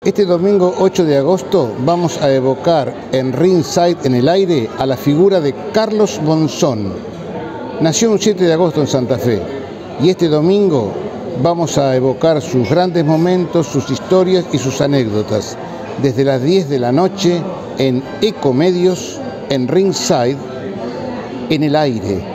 Este domingo 8 de agosto vamos a evocar en Ringside, en el aire, a la figura de Carlos Monzón. Nació un 7 de agosto en Santa Fe y este domingo vamos a evocar sus grandes momentos, sus historias y sus anécdotas desde las 10 de la noche en Ecomedios, en Ringside, en el aire.